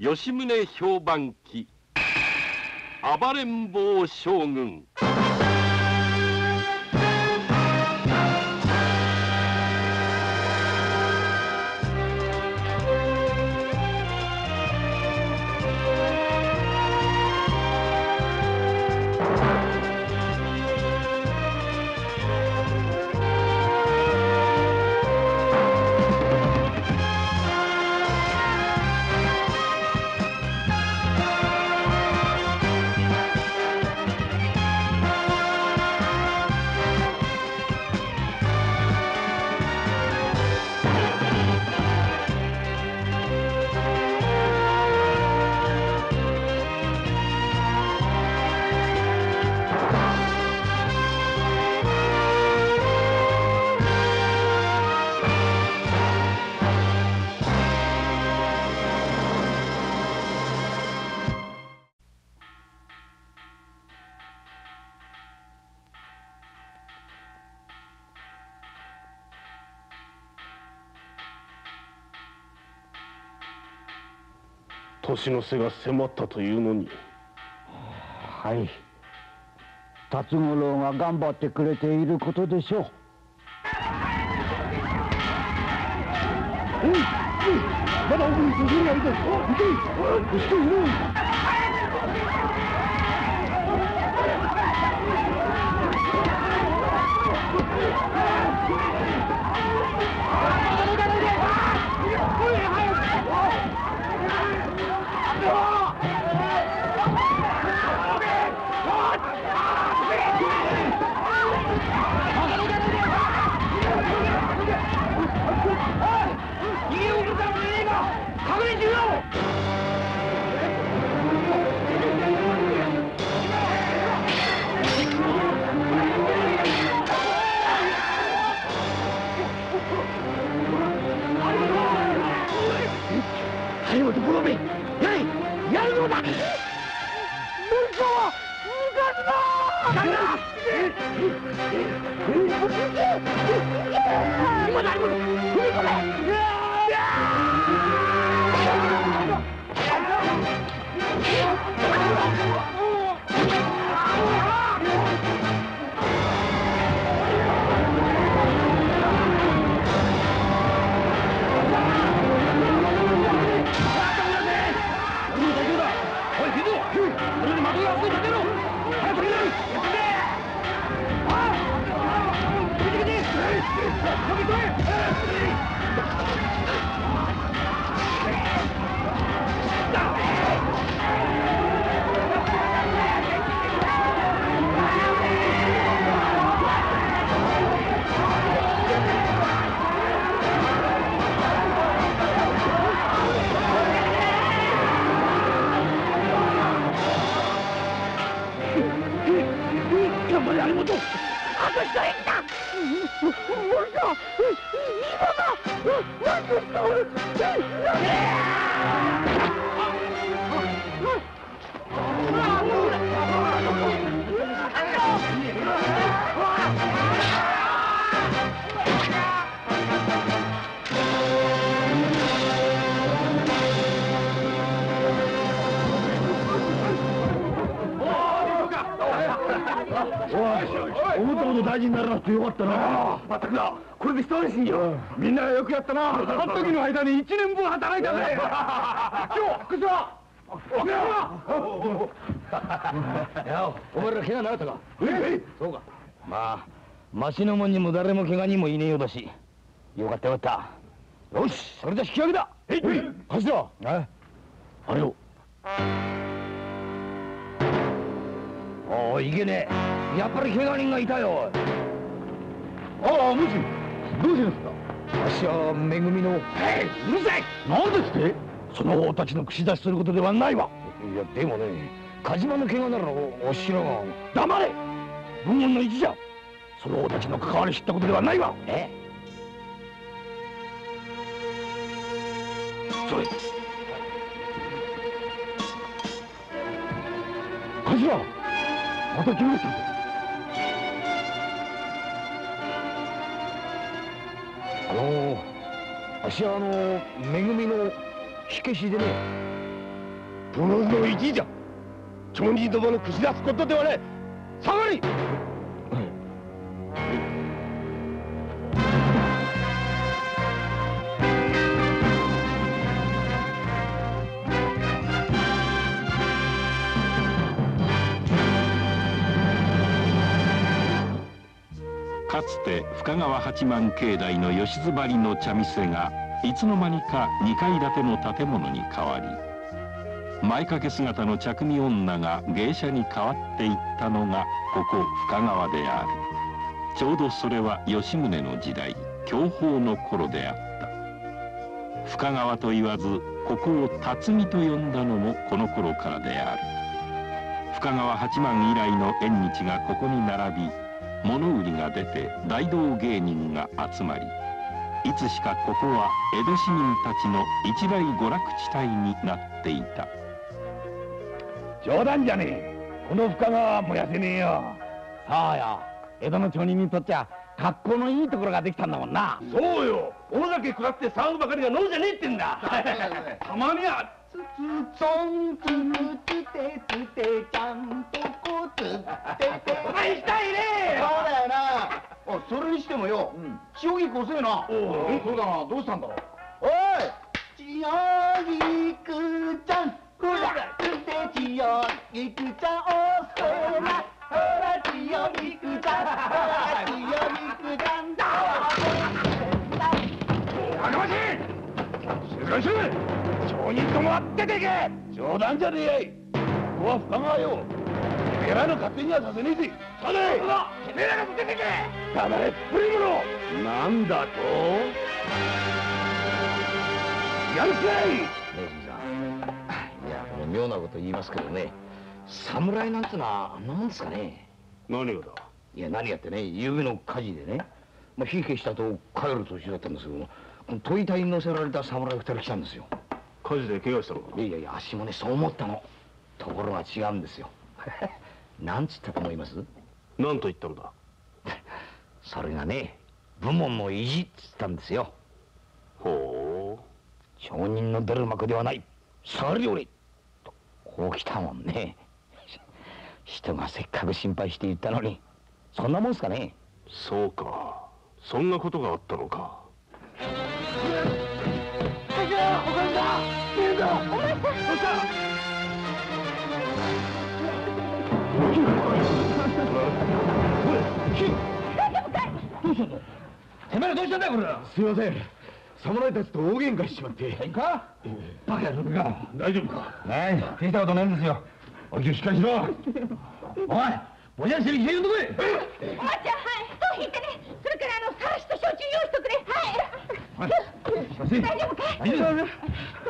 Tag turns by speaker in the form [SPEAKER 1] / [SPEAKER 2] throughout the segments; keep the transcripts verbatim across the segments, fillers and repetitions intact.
[SPEAKER 1] 吉宗評判記暴れん坊将軍。
[SPEAKER 2] 年の瀬が迫ったというのに。
[SPEAKER 3] はい、辰五郎が頑張ってくれていることでしょう。おい、まだ奥に進めないで。行け、おい、している。張本五郎兵衛、やれ、やるのだ。森川、抜かすな。今だ、踏み込め。思ったほど大事にならなくてよかったな。まったくだ、これで一安心よ。みんなよくやったな。あの時の間に一年分働いたぜ。今日、こちら。いや、お前ら怪我なかったか。そうか。まあ、マシのもんにも誰も怪我にもいねえようだし。よかったよかった。よし、それで引き上げだ。えい、頭。あれを。おお、いけねえ。やっぱり怪我人がいたよ。ああ、もし、どうしますか。あっしはめぐみの。えい、うるさい。なんですって。その方たちの口出しすることではないわ。いや、でもね、火事場の怪我ならおっしらが。黙れ。文言の一じゃ。その方たちの関わり知ったことではないわ。えそれ。頭。また来ましたぞ。あのー、あっしはあのー、めぐみの火消しでね、
[SPEAKER 2] 殿の意地じゃ。町人どもの口出すことではない。下がり。
[SPEAKER 1] かつて深川八幡境内の吉津張りの茶店がいつの間にかにかい建ての建物に変わり、前掛け姿の茶組女が芸者に変わっていったのがここ深川である。ちょうどそれは吉宗の時代、享保の頃であった。深川と言わずここを辰巳と呼んだのもこの頃からである。深川八幡以来の縁日がここに並び、物売りが出て大道芸人が集まり、いつしかここは江戸市民たちの一大娯楽地帯になっていた。
[SPEAKER 3] 冗談じゃねえ。この深川は燃やせねえよ。さあや、江戸の町人にとっちゃ格好のいいところができたんだもんな。
[SPEAKER 2] そうよ。大酒食らって騒ぐばかりが飲んじゃねえってんだ。たまには
[SPEAKER 3] つつとんつくつてつてちゃんとこつってて。
[SPEAKER 2] 行きたいね。
[SPEAKER 3] そうだよな。お、それにしてもよ、千代菊遅えな。そうだな、どうしたんだろう。おい、千代菊ちゃん、ほら、つて千代菊ちゃん、遅えな。ほら、千代菊ちゃん、ほら、千代菊ちゃん。
[SPEAKER 2] あかましい。静かにしろ。町人どもは出ていけ。冗談じゃねえやい。ここは深川よ。てめえらの勝手にはさせねえぜ。され。てめえらが出ていけ。黙れ、プリムロ。なんだと。やるかい。
[SPEAKER 3] ねえ、じいさん。いや、これ妙なこと言いますけどね。侍なんてのは何ですかね。
[SPEAKER 2] 何がだ。
[SPEAKER 3] いや、何やってね、夕べの火事でね、まあ、火消したと帰る途中だったんですけども、戸板に乗せられた侍二人来たんですよ。
[SPEAKER 2] 火事で怪我したのか。
[SPEAKER 3] いやいやいや、あっしもね、そう思ったの。ところが違うんですよ。なんつったと思います？
[SPEAKER 2] 何と言ったのだ。
[SPEAKER 3] それがね、武門の意地っつったんですよ。
[SPEAKER 2] ほう。
[SPEAKER 3] 町人の出る幕ではない。下がりおれとこう来たもんね。人がせっかく心配して言ったのに、そんなもんすかね。
[SPEAKER 2] そうか。そんなことがあったのか。
[SPEAKER 3] てめえらどうしたんだよこれ。
[SPEAKER 2] すいません。侍たちと大喧嘩しちまって。
[SPEAKER 3] 喧嘩？バカやろうか。
[SPEAKER 2] 大丈夫か。
[SPEAKER 3] はい、聞いたことないんですよ。おい、しっかりしろ。おい、ぼちゃんしてる気言うとこい。
[SPEAKER 4] おばちゃん、はい、そう引いてね。それからあの、さらしと焼酎用意しとくれ。はい。大丈夫かい？
[SPEAKER 3] 大丈夫。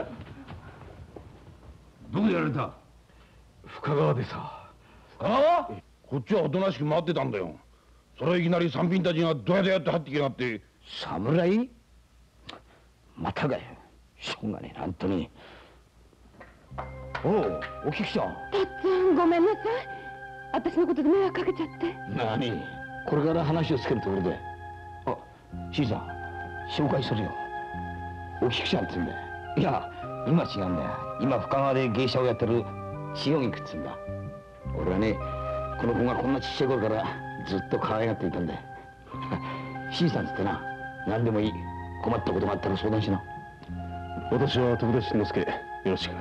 [SPEAKER 3] どこでやられた？
[SPEAKER 2] 深川でさ。
[SPEAKER 3] 深川？
[SPEAKER 2] こっちはおとなしく待ってたんだよ。それいきなり三品たちがどやどやって入ってきやがって。
[SPEAKER 3] 侍？またかよ。しょうがねえな、本当に。おう、お菊ちゃん。
[SPEAKER 4] たっつぁん、ごめんなさい。私のことで迷惑かけちゃって。
[SPEAKER 3] 何？これから話をつけるところで。あ、しいさん、紹介するよ。お菊ちゃんっつうんだよ。いや、今違うんだよ。今深川で芸者をやってる千代菊っつうんだ。俺はね、この子がこんなちっちゃい頃からずっと可愛がっていたんだよ。しいさんっつってな、何でもいい。困ったことがあったら相談しな。
[SPEAKER 2] 私は徳田新之助。よろしく。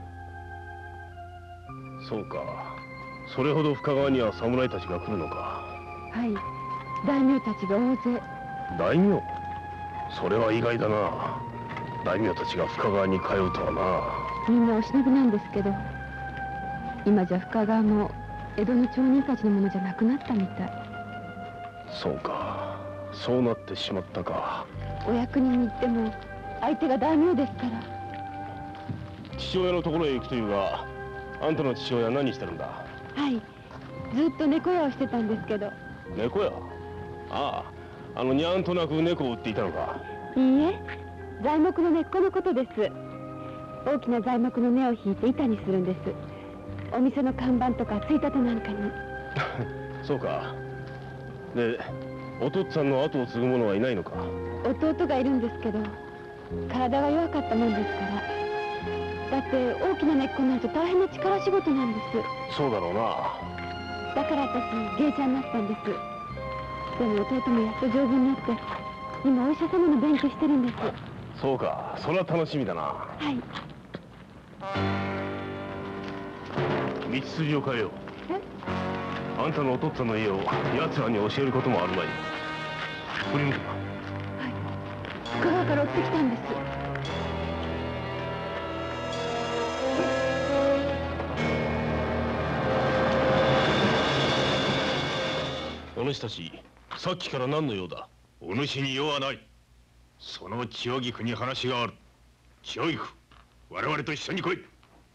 [SPEAKER 2] そうか。それほど深川には侍たちが来るのか。
[SPEAKER 4] はい、大名たちが大勢。
[SPEAKER 2] 大名？それは意外だな。大名たちが深川に通うとはな。
[SPEAKER 4] みんなお忍びなんですけど、今じゃ深川も江戸の町人たちのものじゃなくなったみたい。
[SPEAKER 2] そうか。そうなってしまったか。
[SPEAKER 4] お役人に行っても相手が大名ですから。
[SPEAKER 2] 父親のところへ行くというが、あんたの父親は何してるんだ。
[SPEAKER 4] はい、ずっと猫屋をしてたんですけど。
[SPEAKER 2] 猫屋？ああ、あのにゃんとなく猫を売っていたのか。
[SPEAKER 4] いいえ、材木の根っこのことです。大きな材木の根を引いて板にするんです。お店の看板とかついたてなんかに。
[SPEAKER 2] そうか。で、お父っつぁんの後を継ぐ者はいないのか。
[SPEAKER 4] 弟がいるんですけど、体が弱かったもんですから。 だって大きな根っこになると大変な力仕事なんです。
[SPEAKER 2] そうだろうな。
[SPEAKER 4] だから私芸者になったんです。でも弟もやっと丈夫になって今お医者様の勉強してるんです。
[SPEAKER 2] そうか、それは楽しみだな。
[SPEAKER 4] はい。
[SPEAKER 2] 道筋を変えよう。
[SPEAKER 4] え？
[SPEAKER 2] あんたのお父っつぁんの家を奴らに教えることもあるまい。振り向くな。
[SPEAKER 4] はい。深川から追ってきたんです。
[SPEAKER 2] お主たち、さっきから何の用だ？お主に用はない。その千代菊に話がある。千代菊、我々と一緒に来い。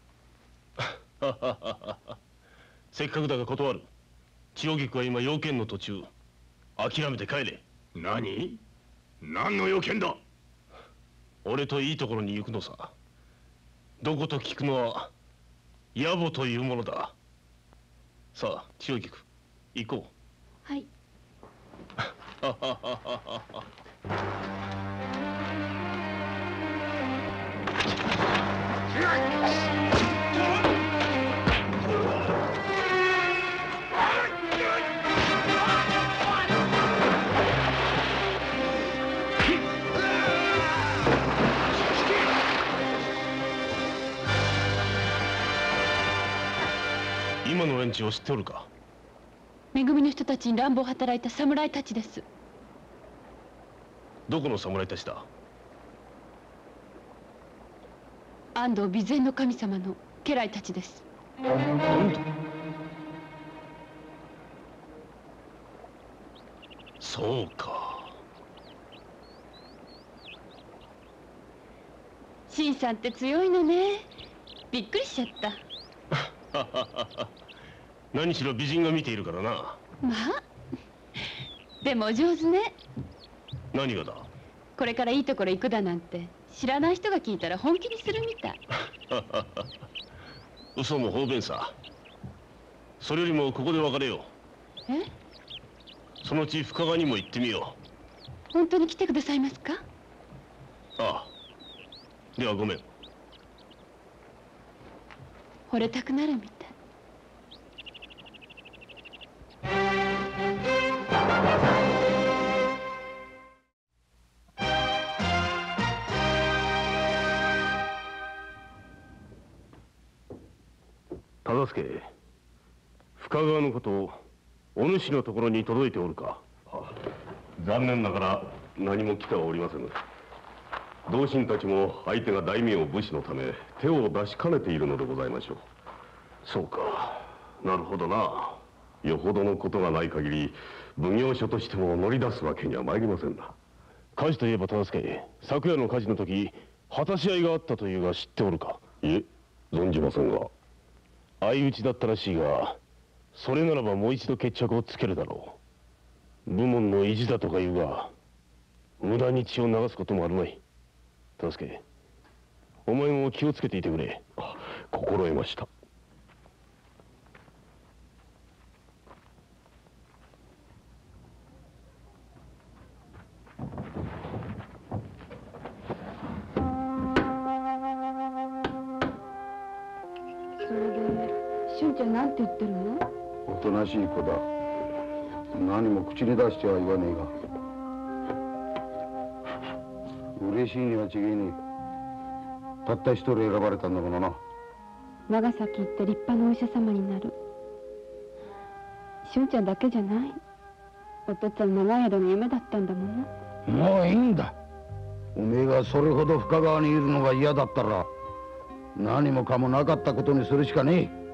[SPEAKER 2] せっかくだが断る。千代菊は今用件の途中。諦めて帰れ。何？何の用件だ？俺といいところに行くのさ。どこと聞くのは野暮というものだ。さあ千代菊、行こう。
[SPEAKER 4] はい。
[SPEAKER 2] 今の連中を知っておるか？
[SPEAKER 4] め組の人たちに乱暴を働いた侍たちです。
[SPEAKER 2] どこの侍たちだ？
[SPEAKER 4] 安藤備前の神様の家来たちです。
[SPEAKER 2] 安藤？そうか。
[SPEAKER 4] 新さんって強いのね。びっくりしちゃった。
[SPEAKER 2] 何しろ美人が見ているからな。
[SPEAKER 4] まあでもお上手ね。
[SPEAKER 2] 何がだ？
[SPEAKER 4] これからいいところ行くだなんて知らない人が聞いたら本気にするみたい。
[SPEAKER 2] 嘘も方便さ。それよりもここで別れよ
[SPEAKER 4] う。え？
[SPEAKER 2] そのうち深川にも行ってみよ
[SPEAKER 4] う。本当に来てくださいますか？
[SPEAKER 2] ああ。ではごめん。
[SPEAKER 4] 惚れたくなるみたい。
[SPEAKER 2] 忠相、深川のことをお主のところに届いておるか？残念ながら何も来てはおりません。同心たちも相手が大名武士のため手を出しかねているのでございましょう。そうか、なるほどな。よほどのことがない限り奉行所としても乗り出すわけには参りませんな。火事といえば忠相、昨夜の火事の時果たし合いがあったというが知っておるか？いえ、存じませんが。相打ちだったらしいが、それならばもう一度決着をつけるだろう。武門の意地だとか言うが、無駄に血を流すこともあるまい。忠相、お前も気をつけていてくれ。あ、心得ました。
[SPEAKER 4] それで俊ちゃんなんて言ってるの？
[SPEAKER 3] おとなしい子だ。何も口に出しては言わねえが、嬉しいには違えねえ。たった一人選ばれたんだからな。
[SPEAKER 4] 長崎行って立派なお医者様になる。俊ちゃんだけじゃない。お父っつぁんの長い間の夢だったんだもんな。
[SPEAKER 3] もういいんだ。おめえがそれほど深川にいるのが嫌だったら何もかもなかったことにするしかねえ。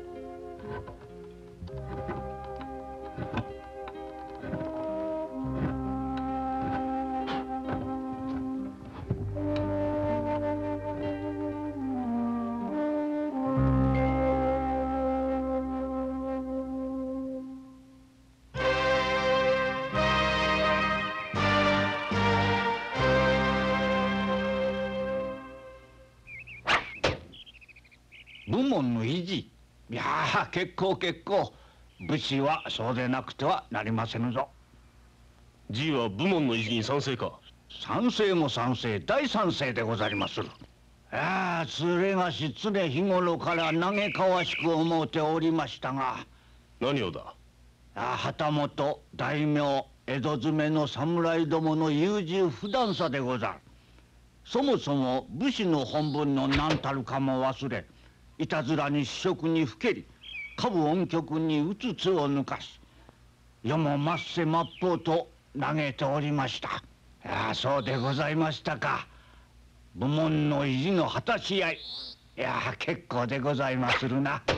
[SPEAKER 5] 武門の意地。いやー、結構結構。武士はそうでなくてはなりませぬぞ。
[SPEAKER 2] じいは武門の意地に賛成か？
[SPEAKER 5] 賛成も賛成、大賛成でござりまする。 やあ、それがし常日頃から嘆かわしく思うておりましたが。
[SPEAKER 2] 何をだ。
[SPEAKER 5] あ旗本大名江戸詰めの侍どもの優柔不断さでござる。そもそも武士の本分の何たるかも忘れ、いたずらに私食にふけり、歌舞音曲にうつつを抜かし、世も末世末法と嘆いておりました。いやそうでございましたか。部門の意地の果たし合い、いや結構でございまするな。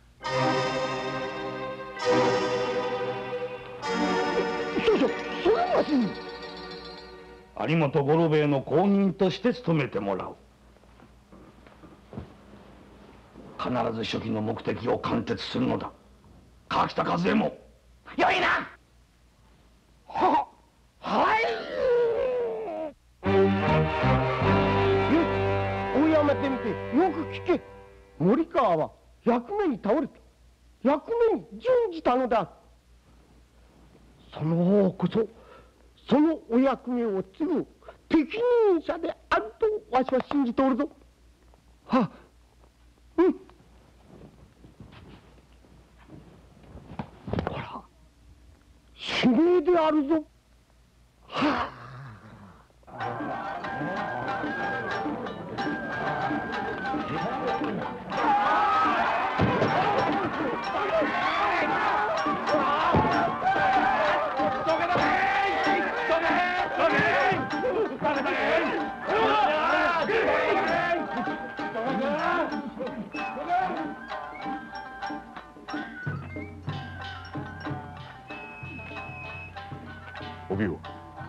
[SPEAKER 3] 少々それはし有本五郎兵衛の後任として務めてもらう。必ず初期の目的を貫徹するのだ。川北和恵もよいな。ははい。
[SPEAKER 6] 追いやめてみてよく聞け。森川は役目に倒れた。役目に準じたのだ。その方こそそのお役目を継ぐ適任者であるとわしは信じておるぞ。はうん。ほら指名であるぞ。はあ。
[SPEAKER 2] おびよ。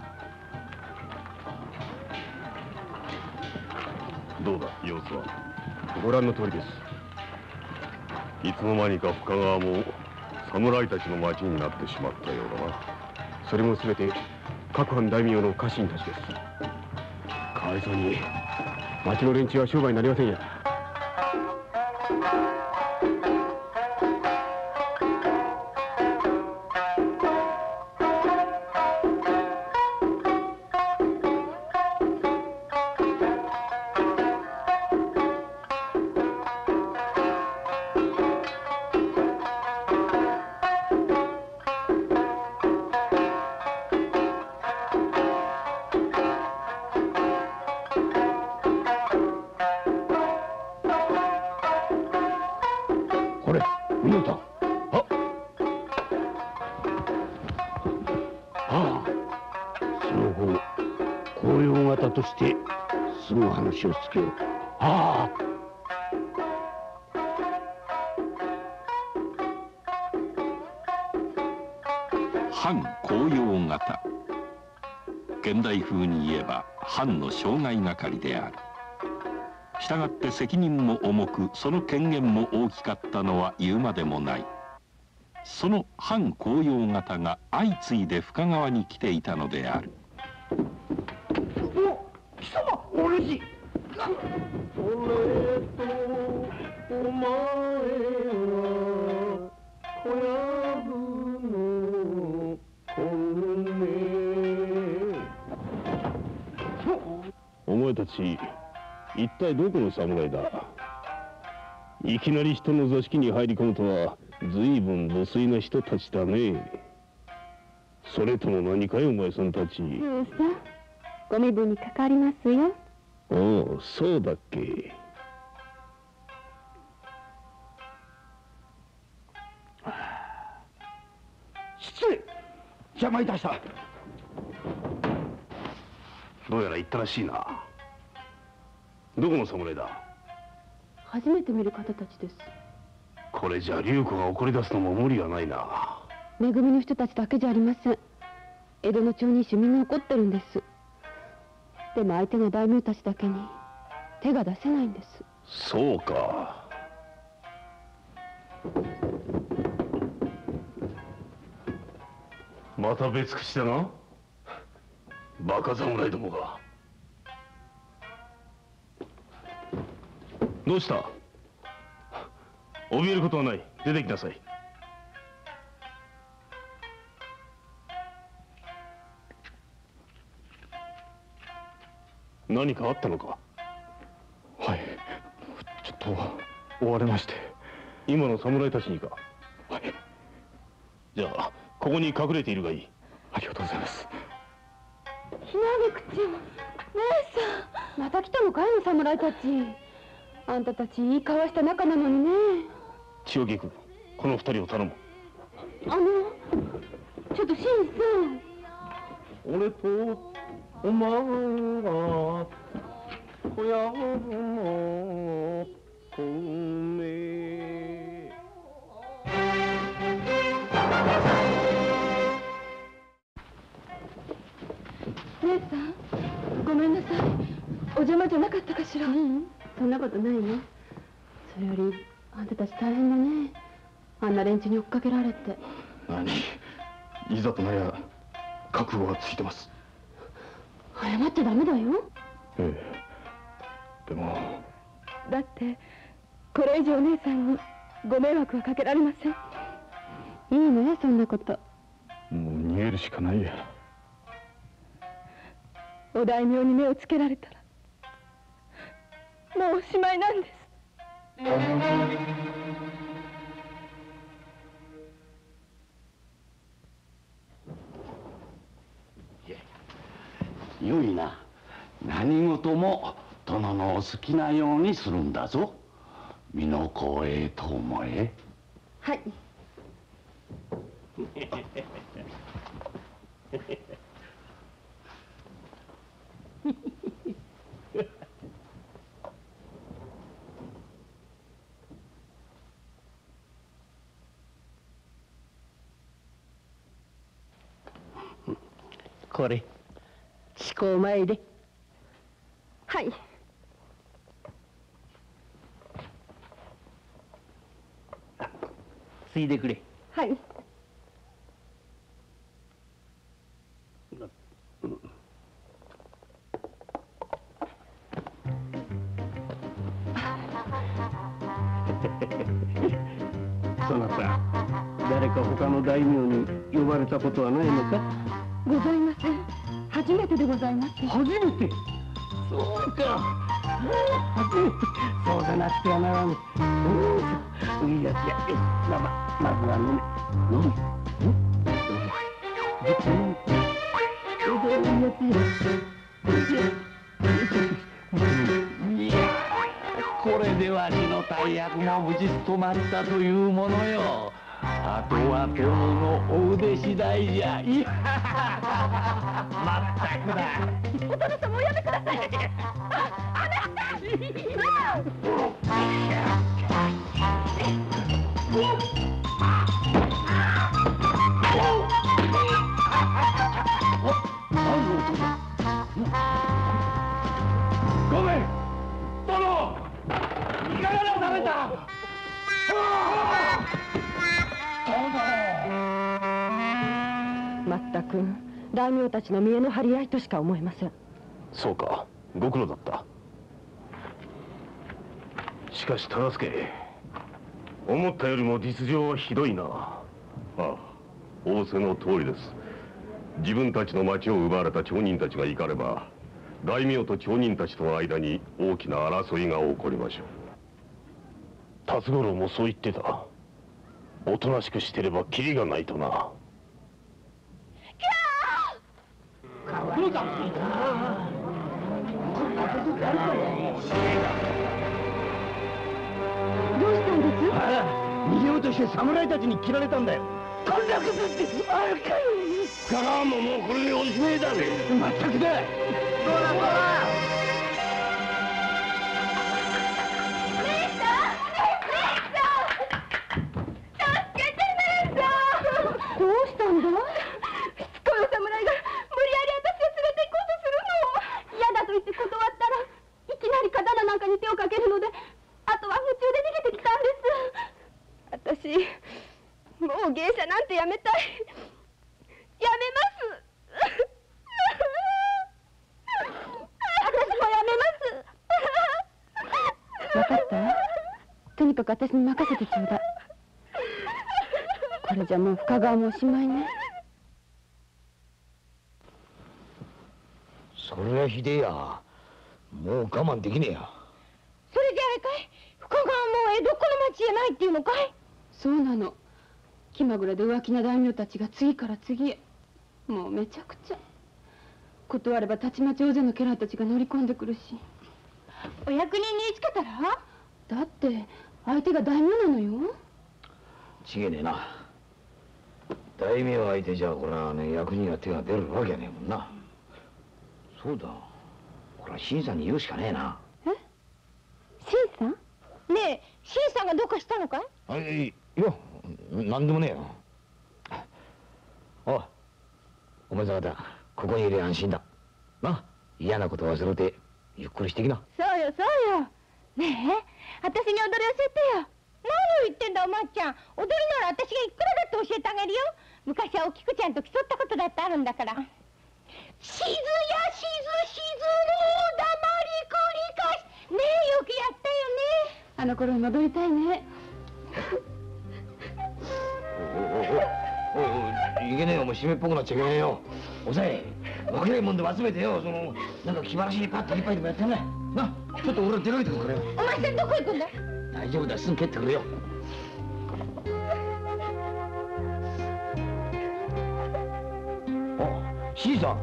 [SPEAKER 2] どうだ様子は。ご覧の通りです。いつの間にか深川も侍たちの町になってしまったようだな。それも全て各藩大名の家臣たちです。かわいそうに町の連中は商売になりませんや。としてすぐ話をつけよう。ああ。
[SPEAKER 1] 藩公用型。現代風に言えば藩の渉外係である。したがって責任も重く、その権限も大きかったのは言うまでもない。その藩公用型が相次いで深川に来ていたのである。
[SPEAKER 6] 貴様お主。俺とお前は小籔の子ね。
[SPEAKER 2] お前たち一体どこの侍だ。いきなり人の座敷に入り込むとは随分無粋な人たちだね。それとも何かいお前さんたち。
[SPEAKER 4] うんさご身分にかかりますよ。
[SPEAKER 2] おお、そうだっけ。
[SPEAKER 3] 失礼邪魔いたした。
[SPEAKER 2] どうやら言ったらしいな。どこの侍だ。
[SPEAKER 4] 初めて見る方たちです。
[SPEAKER 2] これじゃ龍子が怒り出すのも無理はないな。
[SPEAKER 4] め組の人たちだけじゃありません。江戸の町人衆みんな怒ってるんです。でも相手が大名たちだけに手が出せないんです。
[SPEAKER 2] そうか。また別口だな。バカ侍どもが。どうした。怯えることはない。出てきなさい。何かあったのか。はい。 と追われまして。今の侍たちにか。はい。じゃあここに隠れているがいい。ありがとうございます。
[SPEAKER 4] ひなびくちゃん、姉さん、また来たのかいの侍たち。あんたたち言い交わした仲なのにね。
[SPEAKER 2] 千代木君、この二人を頼む。
[SPEAKER 4] あのちょっと新さん。
[SPEAKER 6] 俺とお前が小屋の米。
[SPEAKER 4] 姉さん、ごめんなさい。お邪魔じゃなかったかしら。うん、そんなことないね。それよりあんたたち大変だね。あんな連中に追っかけられて。
[SPEAKER 2] 何、いざとなりゃ覚悟はついてます。
[SPEAKER 4] 謝っちゃダメだよ。
[SPEAKER 2] ええ、でも
[SPEAKER 4] だってこれ以上お姉さんにご迷惑はかけられません。いいのよ、そんなこと。
[SPEAKER 2] もう逃げるしかないや。
[SPEAKER 4] お大名に目をつけられたらもうおしまいなんです。
[SPEAKER 5] よいな。何事も殿のお好きなようにするんだぞ。身の光栄と思え。
[SPEAKER 4] はい。
[SPEAKER 6] これ四股前で。
[SPEAKER 4] はい。
[SPEAKER 6] ついでくれ。
[SPEAKER 4] はい。
[SPEAKER 6] そなた、誰か他の大名に呼ばれたことはないのか。
[SPEAKER 4] ございません。初めてでございます。
[SPEAKER 6] 初めて。そうか。初めて。そうでなくてはならぬ。うん。いいやつや。よし、まあまあ、まずは飲め。飲め。うん。いいやつや。いや、これでわしの大役も無事務まったというものよ。あとは殿のお腕次第じゃ。いや、まったくだ。
[SPEAKER 4] お殿様おやめください。あなた。
[SPEAKER 2] ごめん、殿。いかがなされた。
[SPEAKER 4] まったく大名たちの見栄の張り合いとしか思えません。
[SPEAKER 2] そうか、ご苦労だった。しかし忠相、思ったよりも実情はひどいな。ああ、仰せの通りです。自分たちの町を奪われた町人たちが怒れば、大名と町人たちとの間に大きな争いが起こりましょう。辰五郎もそう言ってた。おとなしくしてればキリがないとな。
[SPEAKER 6] どうだ。
[SPEAKER 4] どうしたんです？
[SPEAKER 6] 逃げようとして侍たちに切られたんだよ。こんなことってあるかよ。
[SPEAKER 2] 深川ももうこれでおしまいだぜ。
[SPEAKER 6] まったくだ。どうだどうだ。
[SPEAKER 4] どうしたんだ？しつこいお侍が無理やり私を連れて行こうとするの。嫌だと言って断ったらいきなり刀なんかに手をかけるので、あとは夢中で逃げてきたんです。私もう芸者なんてやめたい。やめます。私もやめます。分かったわ。とにかく私に任せてちょうだい。これじゃもう深川もおしまいね。
[SPEAKER 3] それはひでえや。もう我慢できねえや。
[SPEAKER 4] それじゃあれかい、深ちじゃないっていうのかい？そうなの。気まぐれで浮気な大名たちが次から次へ。もうめちゃくちゃ。断ればたちまち大勢の家来たちが乗り込んでくるし。お役人に言いつけたら？だって相手が大名なのよ。
[SPEAKER 3] ちげえねえな。大名相手じゃこれはね、役人が手が出るわけねえもんな。そうだ、これは新さんに言うしかねえな。
[SPEAKER 4] え？新さん？ねえ、新さんがどうかしたのかい？
[SPEAKER 3] あ、いいや、なんでもねえよ。おい、お前さん方ここにいる安心だな。嫌なこと忘れてゆっくりしてきな。
[SPEAKER 4] そうよそうよ。ねえ、私に踊り教えてよ。何を言ってんだおまっちゃん。踊りなら私がいくらだって教えてあげるよ。昔はお菊ちゃんと競ったことだってあるんだから。しずやしずしずの黙りこりかし。ねえ、よくやったよね。あの頃に戻りたいね。
[SPEAKER 3] おおおおお、いけねえよ、もう締めっぽくなっちゃいけねえよ。おさえ、若いもんで集めてよ、そのなんか気晴らしにパッと一杯でもやってね。な、ちょっと俺出かけてくれよ。
[SPEAKER 4] お前さんどこ行くんだ？
[SPEAKER 3] 大丈夫だ、すぐ蹴ってくれよ。あ、シーさん。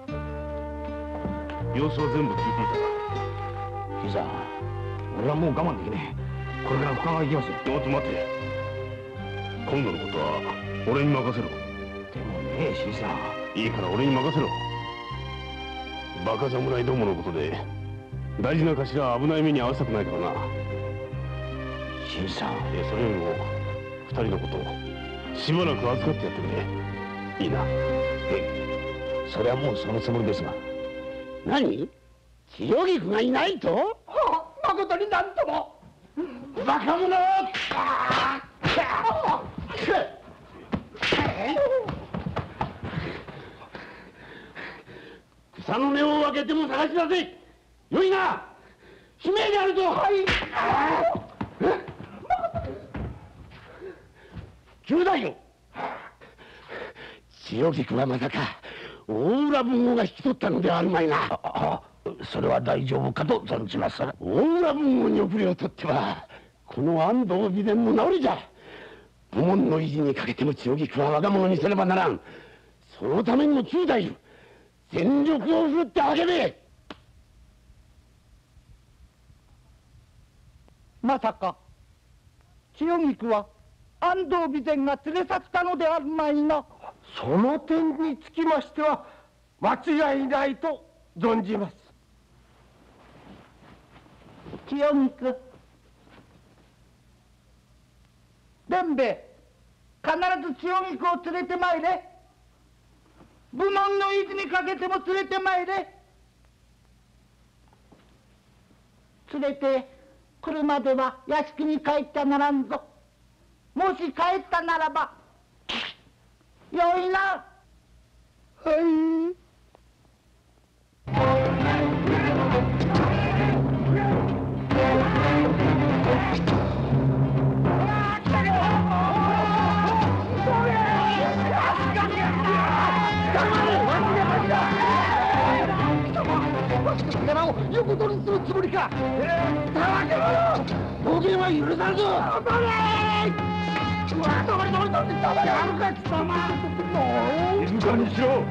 [SPEAKER 2] 様子は全部聞いていた。
[SPEAKER 3] シーさん、俺はもう我慢できねえ。これから深川行きますよ。
[SPEAKER 2] ちょっと待って。今度のことは俺に任せろ。
[SPEAKER 3] でもねえ、シーさん。
[SPEAKER 2] いいから俺に任せろ。バカ侍どものことで大事な頭は危ない目に遭わせたくないからな。
[SPEAKER 3] シーさん。
[SPEAKER 2] えそれよりも二人のことしばらく預かってやってくれ。いいな。
[SPEAKER 3] え、それはもうそのつもりですが。
[SPEAKER 6] 何？千代菊がいないと？はあ、誠になんとも。バカ者！草の根を分けても探し出せ。よいな。使命であるぞ。はい。急だよ。千代菊はまさか大浦文豪が引き取ったのではあるまいな。ああ、それは大丈夫かと存じます。大浦文豪に遅れを取ってはこの安藤美伝も治りじゃ。部門の維持にかけても千代菊は我が物にせねばならん。そのためにも忠太夫全力を振るって励め。
[SPEAKER 7] まさか千代菊は安藤備前が連れ去ったのであるまいな。
[SPEAKER 6] その点につきましては間違いないと存じます。
[SPEAKER 7] 千代菊、伝兵衛、必ず千代菊を連れてまいれ。部門の維持にかけても連れてまいれ。連れて来るまでは屋敷に帰ってはならんぞ。もし帰ったならばよいな。
[SPEAKER 6] はい。力を横取りするつもりか。たわけ者、暴言は許さんぞ。黙れ。うわ、黙れ黙れ黙れ黙れ。あるか貴様。
[SPEAKER 2] 静かにしろ。どう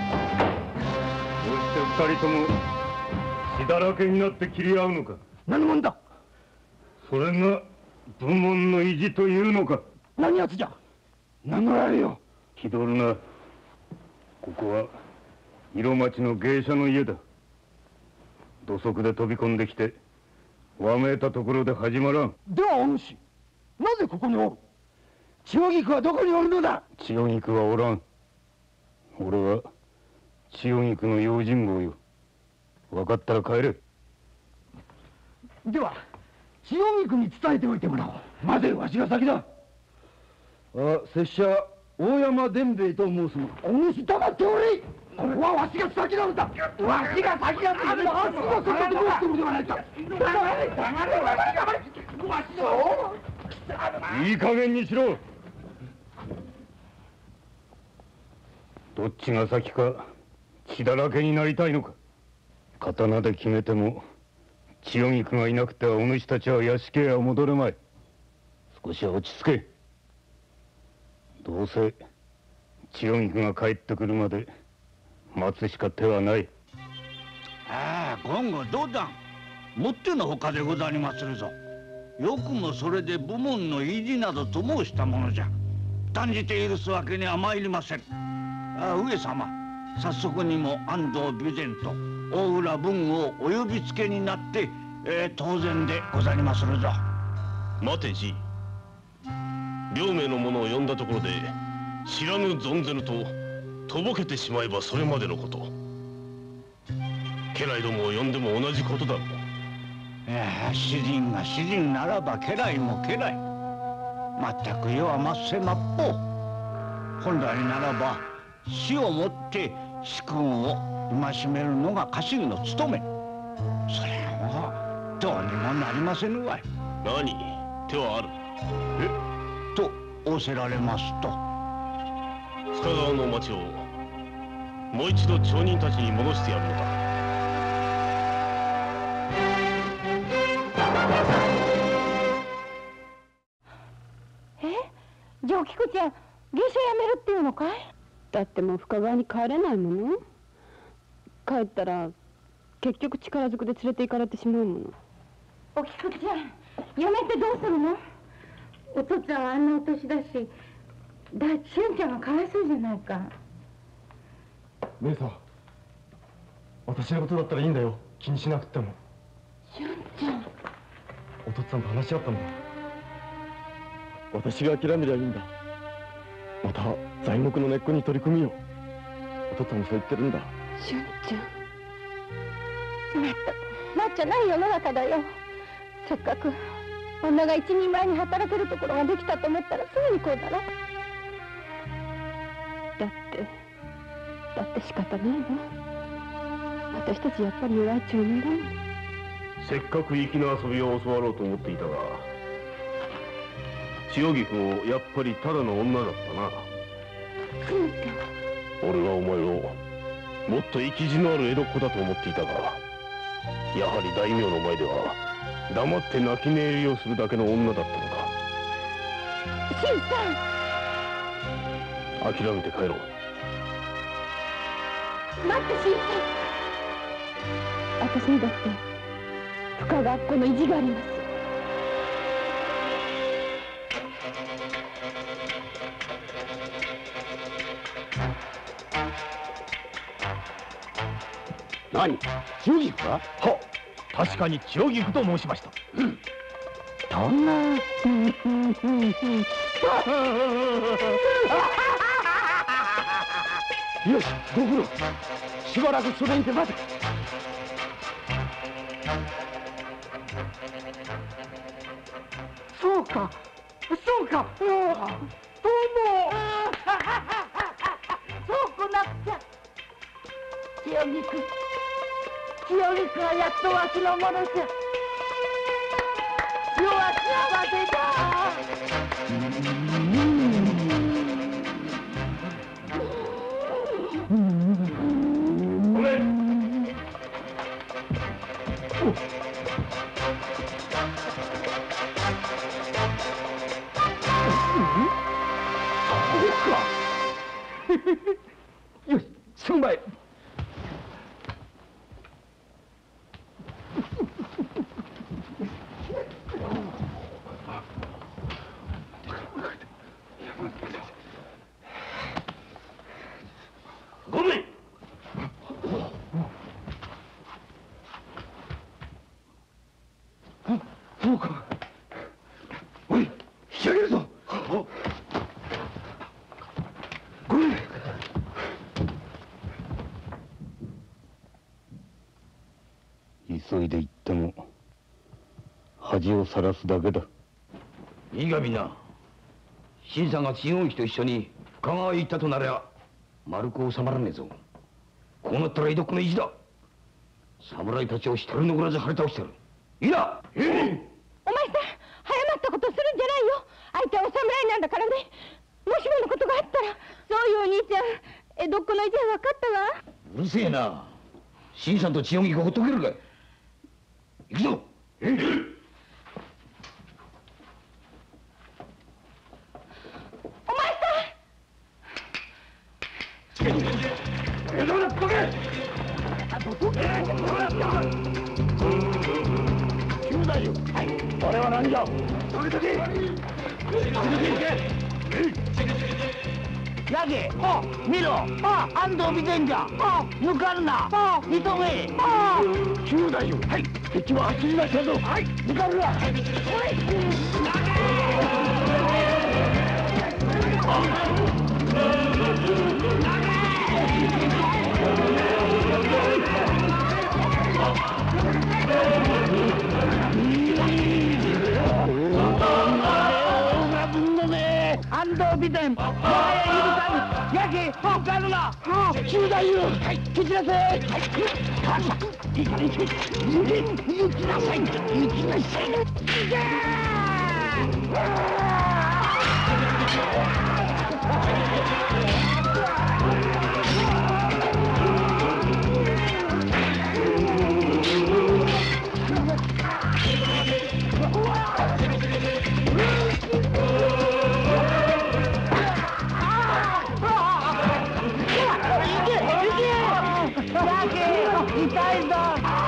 [SPEAKER 2] して二人とも血だらけになって切り合うのか。
[SPEAKER 6] 何者だ。
[SPEAKER 2] それが部門の維持というのか。
[SPEAKER 6] 何やつじゃ。名乗られよ。
[SPEAKER 2] 気取るな。ここは色町の芸者の家だ。土足で飛び込んできてわめいたところで始まらん。
[SPEAKER 6] ではお主、なぜここにおる。千代菊はどこにおるのだ。
[SPEAKER 2] 千代菊はおらん。俺は千代菊の用心棒よ。分かったら帰れ。
[SPEAKER 6] では千代菊に伝えておいてもらおう。待て、わしが先だ。あ、拙者大山伝兵衛と申すの。お主黙っておれ。これはわしが先なのだ。わしが先だって言うのはわしが先だと申しておるではないか。黙れ黙れ、わしがわしの。
[SPEAKER 2] いい加減にしろ。どっちが先か血だらけになりたいのか。刀で決めても千代菊がいなくてはお主たちは屋敷へは戻れまい。
[SPEAKER 3] 少しは落ち着け。どうせ千代菊が帰ってくるまで待つしか手はない。
[SPEAKER 5] ああ、言語道断。もってのほかでござりまするぞ。よくもそれで武門の意地などと申したものじゃ。断じて許すわけには参りません。ああ、上様、早速にも安藤備前と大浦文をお呼びつけになって、えー、当然でござりまするぞ。
[SPEAKER 2] 待てじい。両名の者を呼んだところで知らぬ存ぜぬととぼけてしまえばそれまでのこと。家来どもを呼んでも同じことだろう。
[SPEAKER 5] いや、詩人が詩人ならば家来も家来。まったく世は末世末法。本来ならば死をもって主君を戒めるのが家臣の務め。それはどうにもなりませぬわい。
[SPEAKER 2] 何、手はある。
[SPEAKER 5] えと仰せられますと、
[SPEAKER 2] 深川の町をもう一度町人たちに戻してやるのだ。
[SPEAKER 7] え、上菊ちゃん、芸者辞めるっていうのかい？
[SPEAKER 4] だってもう深川に帰れないもの。帰ったら結局力ずくで連れて行かれてしまうもの。
[SPEAKER 7] お菊ちゃん、辞めてどうするの？お父ちゃんはあんなお年だし、だい俊ちゃんがかわいそうじゃないか。
[SPEAKER 6] 姉さん、私のことだったらいいんだよ。気にしなくっても。
[SPEAKER 7] 俊ちゃん、
[SPEAKER 6] お父っつぁんと話し合ったんだ。私が諦めりゃいいんだ。また材木の根っこに取り組みよう。お父っつぁんもそう言ってるんだ。
[SPEAKER 4] 俊ちゃん、
[SPEAKER 7] まったなっちゃない世の中だよ。せっかく女が一人前に働けるところができたと思ったらすぐにこうだろ。
[SPEAKER 4] だってだって仕方ないわ。私たちやっぱり弱い町人だもん。
[SPEAKER 2] せっかく粋な遊びを教わろうと思っていたが、千代菊もやっぱりただの女だったな。俺はお前をもっと生き地のある江戸っ子だと思っていたが、やはり大名の前では黙って泣き寝入りをするだけの女だったのか。
[SPEAKER 7] 新さん、
[SPEAKER 2] 諦めて帰ろう。
[SPEAKER 7] 待って新さん。
[SPEAKER 4] 私にだって深川っ子の意地があります。
[SPEAKER 3] 何、千代菊か？
[SPEAKER 6] はっ、確かに千代菊と申しました。
[SPEAKER 3] うん。どんな。よし、ご苦労。しばらくそれにて待て。
[SPEAKER 7] そうか、そうか、どうも。そうこなくちゃ。千代菊、千代菊がやっとわしのものじゃ。世は幸せだ。
[SPEAKER 2] ごめん。
[SPEAKER 6] よし、すんばい。
[SPEAKER 2] ごめん。
[SPEAKER 6] そうか。おい、引き上げるぞ。ごめん。
[SPEAKER 3] 急いで行っても恥をさらすだけだ。
[SPEAKER 6] いいかみんな。新さんが千代菊と一緒に深川へ行ったとなりゃ丸く収まらねえぞ。こうなったら江戸っ子の意地だ。侍たちを一人残らず張り倒してやる。いいな。ええ。
[SPEAKER 7] お前さん、早まったことするんじゃないよ。相手はお侍なんだからね。もしものことがあったら。そういうお兄ちゃん、江戸っ子の意地は分かったわ。
[SPEAKER 6] うるせえな。新さんと千代菊ほっとけるかい。行くぞ。ええ。
[SPEAKER 2] 江戸のどけ九太夫、あれは何じゃ。どけどけ
[SPEAKER 7] やけ、見ろ、安藤備前じゃ、抜かるな、見とめ。
[SPEAKER 2] 九太夫、はい、敵は走りましたぞ。はい、抜かるな。
[SPEAKER 7] 安藤備前、もはや許さぬ。やけ、抜かるな。
[SPEAKER 2] 九太夫、はい、蹴散らせ。行きなさい。行きなさい。行きなさい。行け。
[SPEAKER 7] 痛いぞ。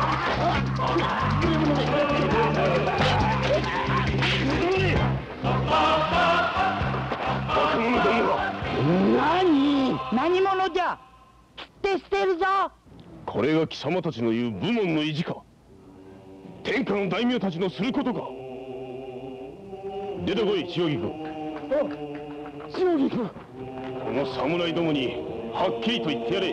[SPEAKER 7] 何？何者じゃ。切って捨てるぞ。
[SPEAKER 2] これが貴様たちの言う武門の意地か。天下の大名たちのすることか。出てこい、千代木君。千代木君。この侍どもにはっきりと言ってやれ。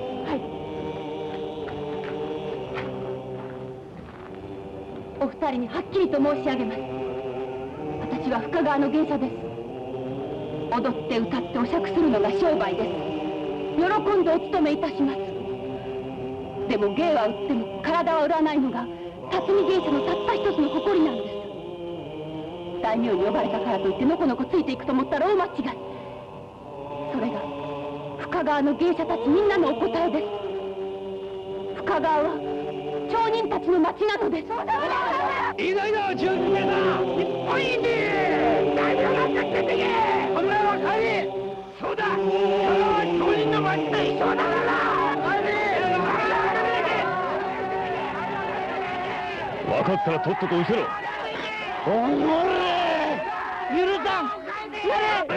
[SPEAKER 4] お二人にはっきりと申し上げます。私は深川の芸者です。踊って歌ってお酌するのが商売です。喜んでお勤めいたします。でも芸は売っても体は売らないのが辰巳芸者のたった一つの誇りなんです。大名に呼ばれたからといってのこのこついていくと思ったら大間違い。それが深川の芸者たちみんなのお答えです。深川は町人たちの町なのです。
[SPEAKER 2] いないな、十二名だ。いっぱいいて。大名なんか出てけ。この野郎帰れ。そうだ。これは町人の町と一緒だからな。帰れ。分かったらとっとと失せろ。
[SPEAKER 7] おのれ。許さん。やれ。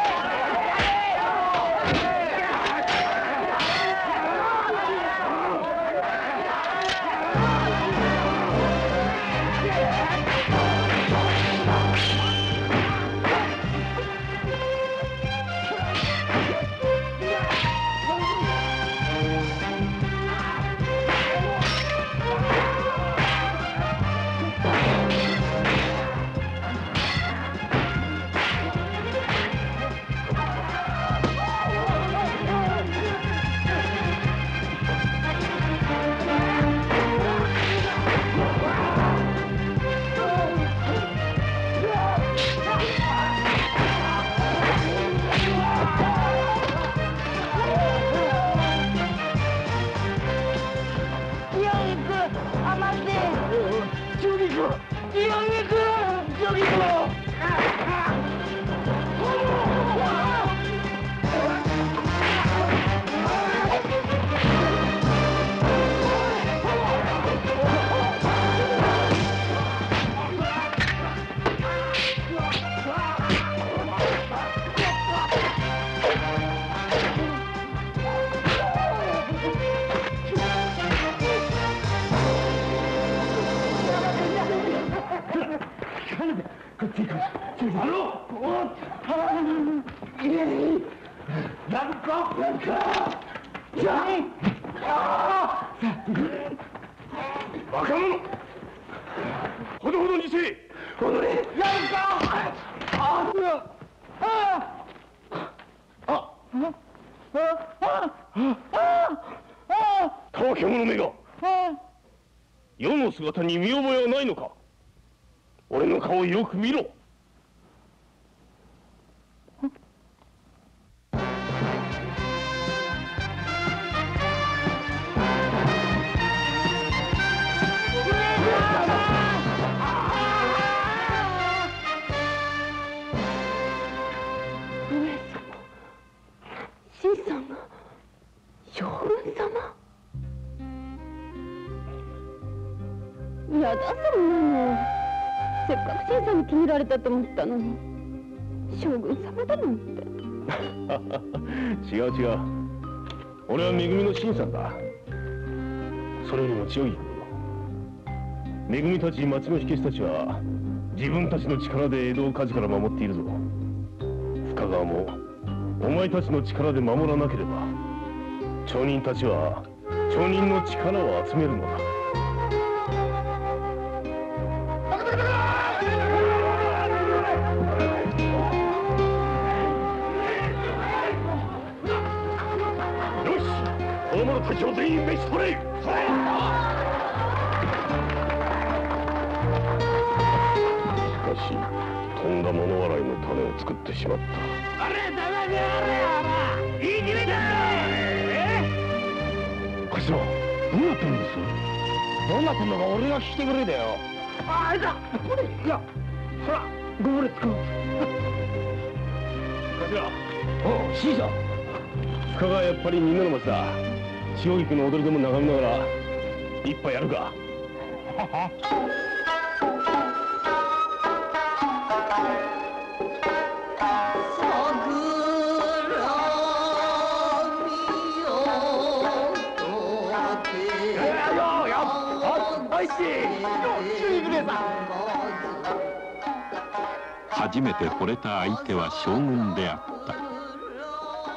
[SPEAKER 2] バカ者。ほどほどにせえ。おのれ。やるか。ああ。たわけ者めが。世の姿に見覚えはないのか。俺の顔をよく見ろ。
[SPEAKER 4] 新さんが。 将軍様。やだそんなの。せっかく新さんに気に入られたと思ったのに将軍様だなんて。
[SPEAKER 2] 違う違う、俺はめぐみの新さんだ。それよりも千代菊、めぐみたち町の火消したちは自分たちの力で江戸を火事から守っているぞ。深川もお前たちの力で守らなければ町人たちは町人の力を集めるのだ。よし、この者たちを全員召し捕れ。とんだ物笑いの種を作ってしまった。あれダメだあれあらいい決めだ。頭、どうなってるんです？どうなってんのか俺が聞いてくれだよ。ああれだ、これ、いや、ほら、ごもれつかむ。頭、おう、新さん。深川やっぱりみんなの町だ。千代菊の踊りでも眺めながら一杯やるか。
[SPEAKER 1] 初めて惚れた相手は将軍であった。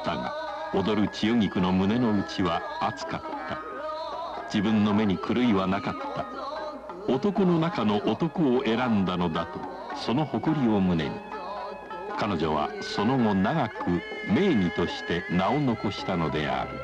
[SPEAKER 1] だが踊る千代菊の胸の内は熱かった。自分の目に狂いはなかった。男の中の男を選んだのだと、その誇りを胸に彼女はその後長く名妓として名を残したのであ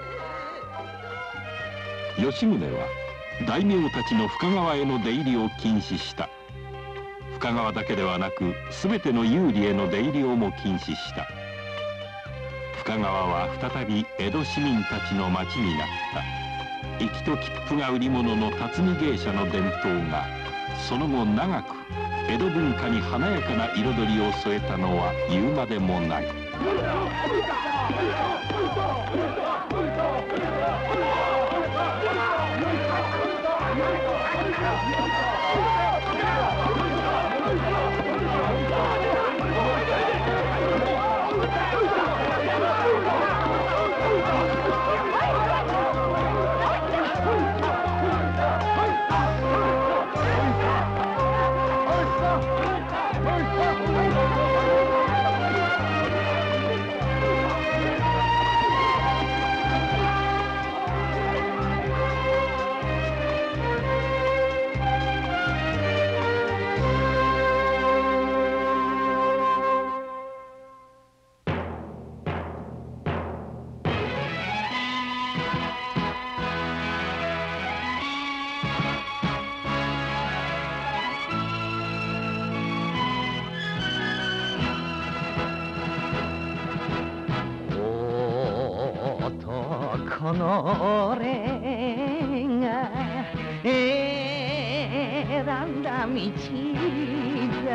[SPEAKER 1] る。吉宗は大名たちの深川への出入りを禁止した。深川だけではなく全ての有利への出入りをも禁止した。深川は再び江戸市民たちの町になった。粋と切符が売り物の辰巳芸者の伝統がその後長く江戸文化に華やかな彩りを添えたのは言うまでもない。
[SPEAKER 7] この俺が選んだ道だ。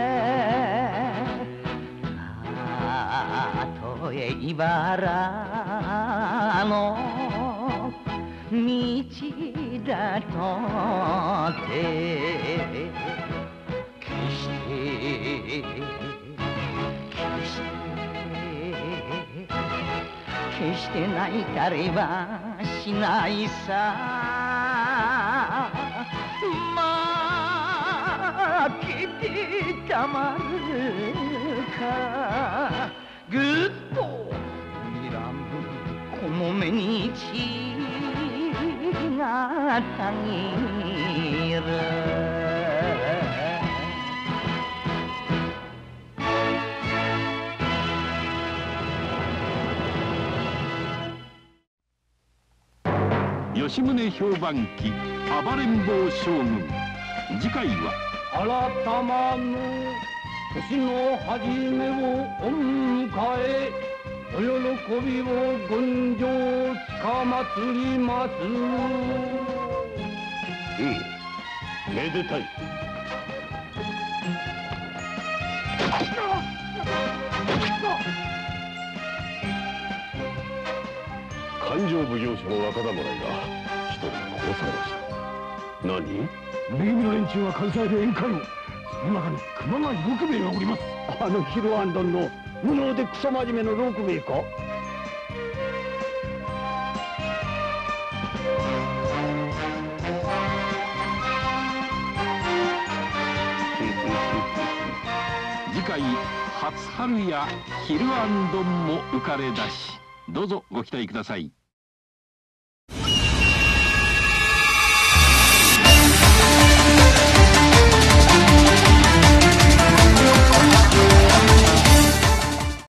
[SPEAKER 7] たとえ茨の道だとて決して決して決して泣いたりはしないさ。負けてたまるか。ぐっと睨むこの目に血がたぎる。
[SPEAKER 1] 吉宗評判記暴れん坊将軍。次回は
[SPEAKER 6] 改まぬ年の初めをお迎え、お喜びを群青つかまつります。
[SPEAKER 2] うん、めでたい。 勘定奉行所の若侍が一人殺されました。何？
[SPEAKER 6] めぐみの連中が関西で宴会を。その中に熊谷六兵衛がおります。あのヒロアンドンの無能でクソ真面目の六兵衛か。
[SPEAKER 1] 次回初春や昼あんどんも浮かれ出し、どうぞご期待ください。